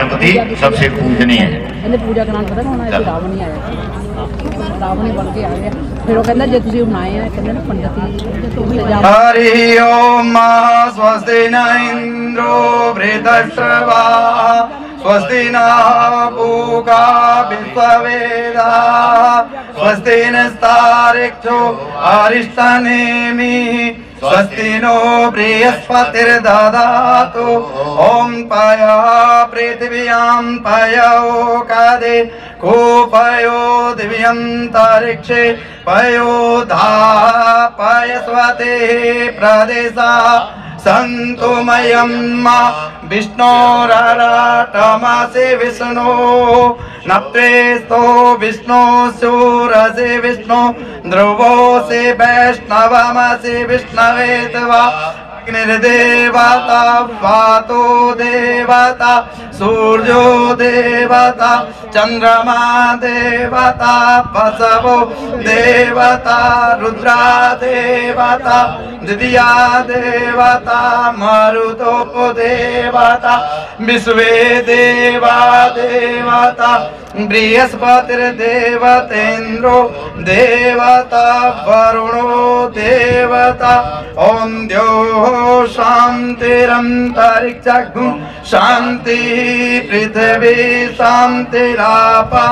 गणपति सबसे पूजनीय है। पूजा कराना पता होना है। रावण ही आया, रावण ही बन के आ गया। फिर वो कहता जे तुसी बनाए हैं, कहते ना पंडित। हरि ओम स्वस्ति न इंद्रो वृद्धश्रवा स्वस्ति न पूगा विश्ववेदा स्वस्ति नस्तारिक्षो अरिष्टनेमि स्वस्ति नो बृहस्पतिर्दधातु ओम पया पृथिव्यां पयोकादे कूपयो दिव्यन्तरिक्षे पयोधा पयस्वते प्रदेशा संतुमयं विष्णोराटमासे विष्णु नप्रेस्तो विष्णु सूरसे विष्णु ध्रुवो से वैष्णवमसे विष्णवेत्वा अग्निर्देवता वातो देवता सूर्यो देवता चंद्रमा देवता वसवो देवता रुद्रा देवता द्वितीया देवता मरुतो देवता विश्वे देवा देवता बृहस्पतिर्देवतेन्द्रो देवता वरुणो देवता ओम द्योः शान्तिरन्तरिक्षं शान्ति पृथिवी शान्तिरापः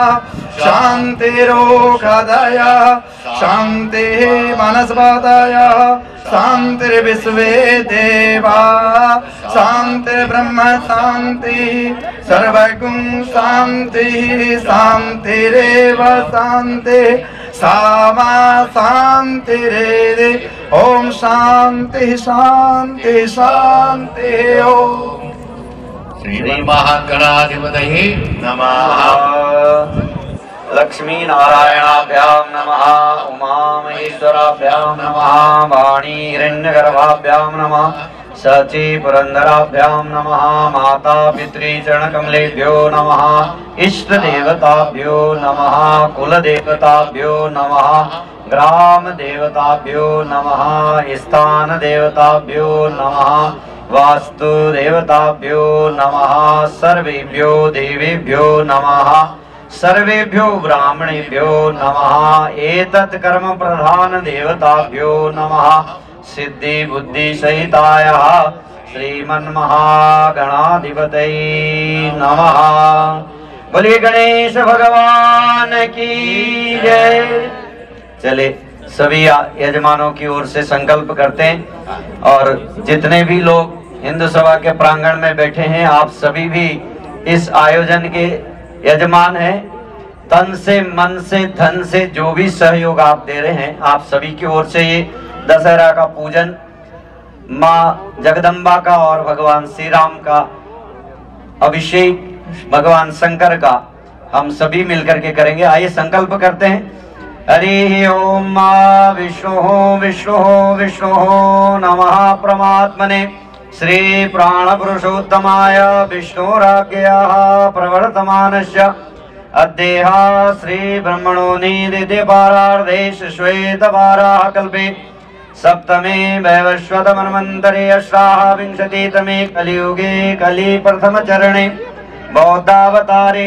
शान्तिरोषधयः शान्ति वनस्पतयः शान्तिर्विश्वे देवा शान्तिर्ब्रह्म शान्ति सर्वगुं शान्ति शान्तिरेव शान्ति सामा शान्तिरेदि ओम शांति शांति शांति ओम। श्री महागणाधिपतये नमः। लक्ष्मी नारायणाभ्यां नमः। उमा महेश्वराभ्यां नमः। वाणी हिरण्यगर्भाभ्यां नमः। सची पुरंदराभ्यां नमः। माता पितृचरणकमलेभ्यो नमः। इष्ट देवताभ्यो नमः। कुल देवताभ्यो नमः। ग्राम देवताभ्यो नमः। स्थान देवताभ्यो नमः। वास्तु देवताभ्यो नमः। सर्वेभ्यो देवेभ्यो नमः। सर्वेभ्यो ब्राह्मणेभ्यो नमः। एतत् कर्म प्रधान देवताभ्यो नमः। सिद्धि बुद्धि सहितायः श्रीमन्महागणाधिपतये नमः। बोलिए गणेश भगवान की जय। चले सभी यजमानों की ओर से संकल्प करते हैं और जितने भी लोग हिंदू सभा के प्रांगण में बैठे हैं आप सभी भी इस आयोजन के यजमान हैं। तन से मन से धन से जो भी सहयोग आप दे रहे हैं आप सभी की ओर से ये दशहरा का पूजन माँ जगदम्बा का और भगवान श्री राम का अभिषेक भगवान शंकर का हम सभी मिलकर के करेंगे। आइए संकल्प करते हैं। हरि ओम विष्णु विष्णु विष्णु नमः परमात्मने श्री प्राण पुरुषोत्तमाय विष्णुराज्ञयाः प्रवर्तमानस्य अद्यः श्री ब्रह्मणो निदिते पारार्धे श्वेतवाराः कल्पे सप्तमे वैवस्वत मन्वन्तरे अष्टाविंशतितमे कलियुगे कलि प्रथम चरणे बौद्धावतारे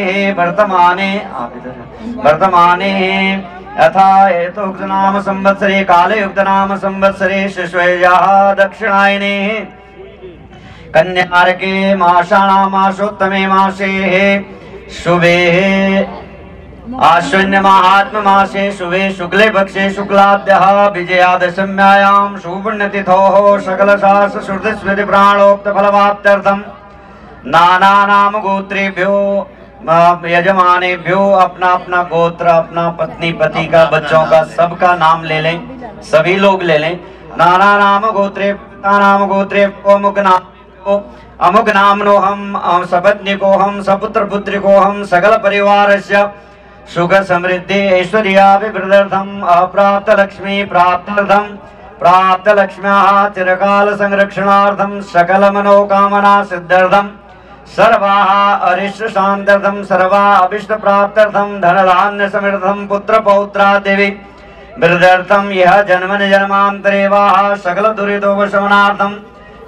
वर्तमाने यथा एतोक्त नाम संवत्सरे काले युक्त नाम संवत्सरे शिश्वयाः दक्षिणायने कन्यार्के मासाणामासोत्तमे मासे शुभे आश्विन महात्म मासे शुभे शुक्ले पक्षे शुक्लाद्यः विजयादशम्यायां सुपुण्यतिथोः सकल शास्त्र श्रुति स्मृति प्राणोक्त फलवाप्त्यर्थं नाना नाम गोत्रेभ्यो यजमानेभ्यो अपना अपना गोत्र अपना पत्नी पति का बच्चों का सबका नाम ले लें। सभी लोग ले लें। नाना नाम गोत्रे नाम गोत्रे अमुक नामनो हम सपत्निको हम सपुत्र पुत्रिको हम सकल परिवारस्य सुख समृद्धि ऐश्वर्याभिवृद्ध्यर्थम अप्राप्त लक्ष्मी प्राप्त्यर्थम प्राप्त लक्ष्म्याः चिरकाल संरक्षणार्थम सकल मनोकामना सिद्ध्यर्थम सर्वाः अरिष्ट शान्त्यर्थम सर्वा अभिष्ट प्राप्त्यर्थम धन धान्य समृद्धम पुत्र पौत्रादेवी वृद्ध्यर्थम यह जन्मन जन्मांतरे वाः सकल दुरितोपशमनार्थम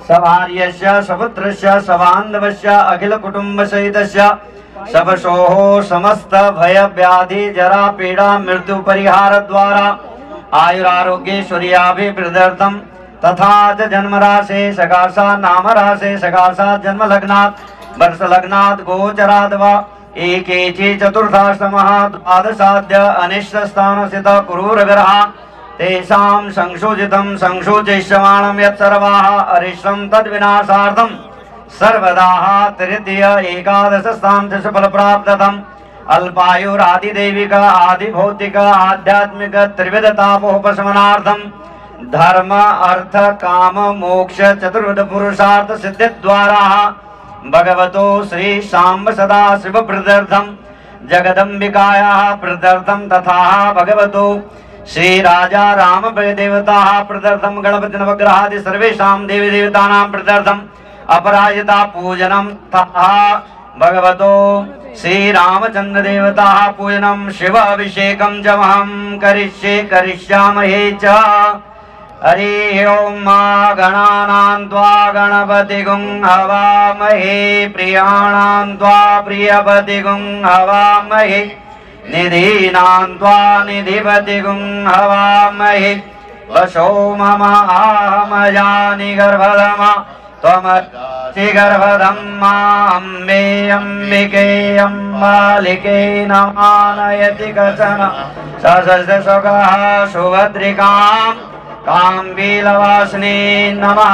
सभार्यस्य सपुत्रस्य सबान्धवस्य अखिल कुटुंब सहितस्य सबशोः समस्त भय व्याधि जरा पीड़ा मृत्यु परिहार द्वारा आयुरारोग्यैश्वर्याभिवृद्ध्यर्थं तथा च जन्मराशे सकाशा नामराशे सकाशा जन्म लग्नात् वर्ष लग्नात् गोचराद् वा एकेचि चतुर्थाष्टमः द्वादशाद्य अनिष्ट स्थान स्थित क्रूरग्रहा तेषां संशोधितं संशोचिष्यमाणं यत् सर्वाः अरिष्टं तद्विनाशार्थं सर्वदा तृतीय एकादश स्थान च फल प्राप्तम् अल्पायुरादिदैविक आदिभौतिक आध्यात्मिक त्रिविध तापोपशमनार्थं धर्म अर्थ काम मोक्ष चतुर्विध पुरुषार्थ सिद्धि द्वारा भगवतो श्री शाम्ब सदा शिव प्रीत्यर्थं जगदम्बिकायाः प्रीत्यर्थं तथा भगवतो श्री राजा राम देवता प्रीत्यर्थं गणपति नवग्रहादि सर्वेषां देवी देवतानां प्रीत्यर्थं अपराजिता पूजनम तथा भगवतो श्री रामचंद्र देवता पूजनम शिव अभिषेकं च अहं करिष्यामहे च। हरि ओम गणानां त्वा गणपतिगुं हवामहे प्रियाणां त्वा प्रियपतिगुं हवामहे निधीनां त्वा निधिपतिगुं हवामहे वशो मम आहमजानि गर्भधमा त्वमसि गर्भधम्मा अम्बे अम्बिके अम्बालिके नमानयति कचन सशस्य सुखः सुभद्रिकां काम्बीलवासिने नमः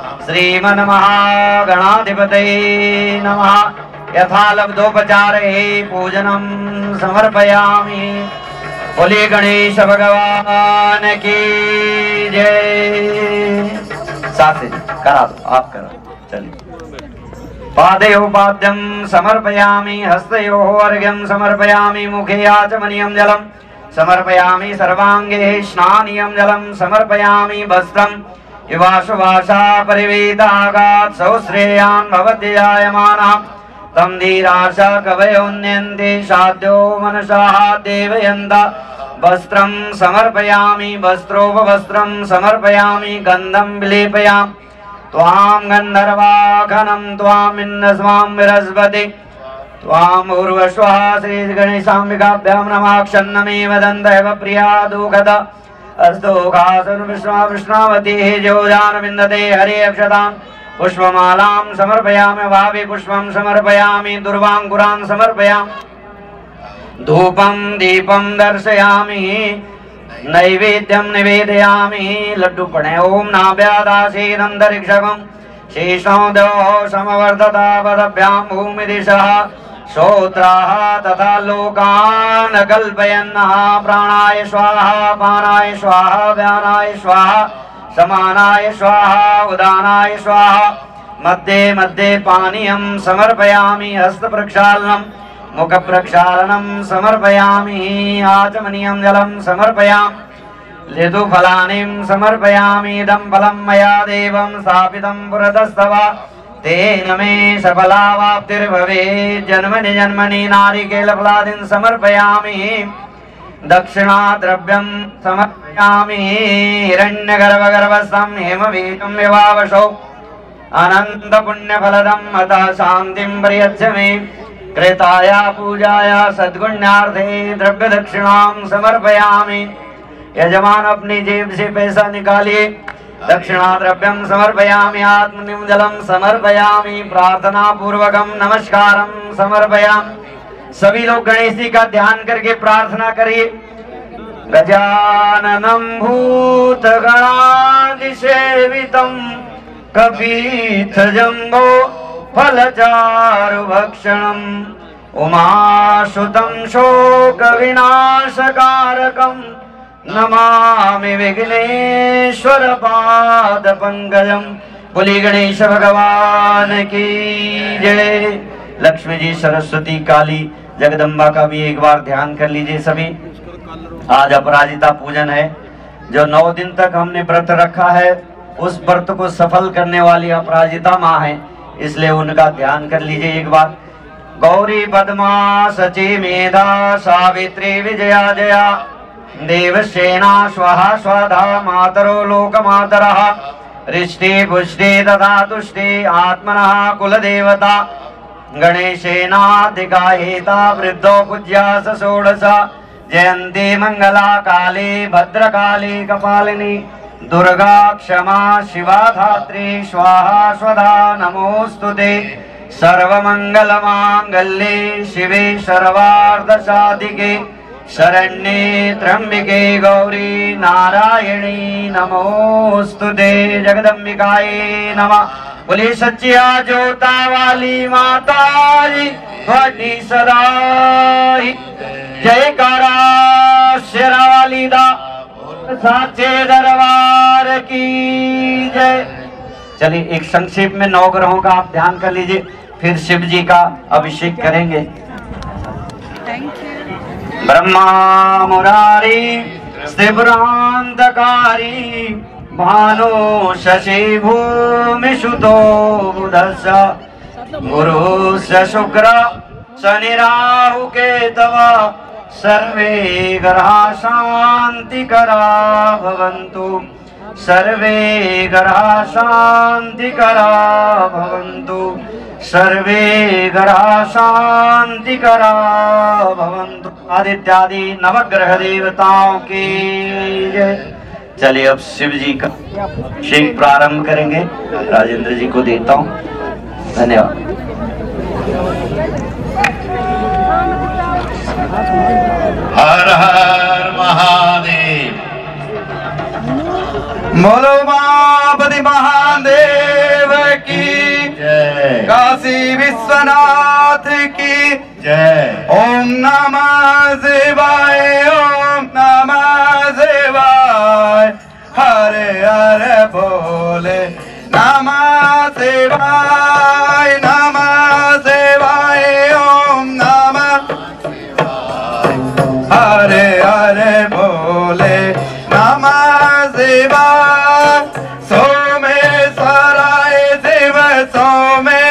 श्रीमन्महागणाधिपतये नमः। यथा लब्धोपचारे पूजनं समर्पयामि। बोले गणेश भगवान की जय। साथ करा दो, आप करो, चलिए। पादयोः पाद्यं समर्पयामि, हस्तयोः अर्घ्यं समर्पयामि, मुखे आचमनीयं जलं समर्पयामि, सर्वांगे स्नानीयं जलं समर्पयामि, वस्त्रं युवाशुभाषा परिवेदागात् सौश्रेयान् भवति जायमानः तं धीराशा कवयोन्यन्ते साध्यो मनसाः देवयन्त। वस्त्रं समर्पयामि, वस्त्रोपवस्त्रं समर्पयामि, गन्धं विलेपयामि, त्वां गन्धर्वाघनं त्वामिन्नस्वां विरस्पति त्वाम् उर्वश्वः श्रीगणेशाम्बिकाभ्यां नमः। क्षन्नमेव दन्तैव प्रिया दुःखद अस्तु घासनु विष्णावतीः जोजान विन्दते हरे अक्षतां पुष्पमालां समर्पयामि, भावे पुष्पं समर्पयामि, दुर्वाङ्कुरान् समर्पयामि, धूपं दीपं दर्शयामि, नैवेद्यं निवेदयामि। लड्डू पढ़े। ओम नाभ्यादासीदन्तरिक्षकं शेषं द्योः समवर्धता पदभ्यां भूमि दिशः श्रोत्राः तथा लोकान् कल्पयन्नः। प्राणाय स्वाहा, पानाय स्वाहा, व्यानाय स्वाहा, समानाय स्वाहा, उदानाय स्वाहा। मध्ये मध्ये पानीयं समर्पयामि, हस्त प्रक्षालनं मुख प्रक्षालनं समर्पयामि, आचमनीयं जलं समर्पयामि, ऋतुफलानिं समर्पयामि। इदं फलं मया देवं स्थापितं पुरतस्तव तेन मे सफलावाप्तिर्भवेत्। जन्मनि जन्मनि नारिकेलफलादीन् समर्पयामि, दक्षिणाद्रव्यं समर्पयामि, हिरण्यगर्भगर्भस्थं हेमवीतं विवावशौ अनन्तपुण्यफलदं अतः शान्तिं प्रयच्छ मे। कृताया पूजाया सद्गुण्यार्थे द्रव्य दक्षिणां समर्पयामि। यजमान अपनी जेब से पैसा निकालिए। दक्षिणा द्रव्यं समर्पयामि, आत्मनिं जलं समर्पयामि, प्रार्थना पूर्वकं नमस्कारं समर्पयामि। सभी लोग गणेश जी का ध्यान करके प्रार्थना करिए। गजाननं भूतगणाधिसेवितं कपीथजम्बो फलचारुभक्षणम् उमासुतं शोकविनाशकारकं नमामि विघ्नेश्वर पाद पंकजम। बोली गणेश भगवान की जय। लक्ष्मी जी, सरस्वती, काली, जगदम्बा का भी एक बार ध्यान कर लीजिए सभी। आज अपराजिता पूजन है। जो 9 दिन तक हमने व्रत रखा है उस व्रत को सफल करने वाली अपराजिता माँ है, इसलिए उनका ध्यान कर लीजिए एक बार। गौरी पद्मा सची मेधा सावित्री विजया जया देवसेना स्वाहा स्वाधा मातरो लोकमातरः रिष्टि पुष्टि तथा तुष्टि आत्मनः कुलदेवता गणेशेनाधिकाहेता वृद्धो पूज्या षोडश जयंती मंगला काली भद्रकाली कपालिनी दुर्गा क्षमा शिवा धात्री स्वाहा स्वधा नमोस्तुते सर्वमंगलमांगल्ये शिवे सर्वार्धसाधिके शरण्ये त्र्यंबिके गौरी नारायणी नमोस्तुते जगदम्बिकाये नमः। बोलिए सच्चिया जोता वाली माता जी भटी सदाई जयकारा शेरा वाली दा साचे दरबार की जय। चलिए एक संक्षेप में 9 ग्रहों का आप ध्यान कर लीजिए, फिर शिव जी का अभिषेक करेंगे। ब्रह्मा मुरारी त्रिपुरांतकारी भानु शशि भूमि सुतो बुधस्य गुरुस्य शुक्र शनि राहु केतव सर्वे ग्रहा शांतिकरा भवन्तु सर्वे ग्रहा शांतिकरा भवन्तु सर्वे ग्रहा शांतिकरा भवन्तु। आदित्यादि नवग्रह देवताओं की जय। चलिए अब शिव जी का अभिषेक प्रारंभ करेंगे। राजेंद्र जी को देता हूँ, धन्यवाद। हर हर महादेव। बोलो महापति महादेव की जय। काशी विश्वनाथ की जय। ओम नमः शिवाय ओम नमः शिवाय हरे हरे बोले नमः शिवाय ओम नमः हरे हरे बोले नमः शिवाय सोमेश्वराय शिव सोमेश्वराय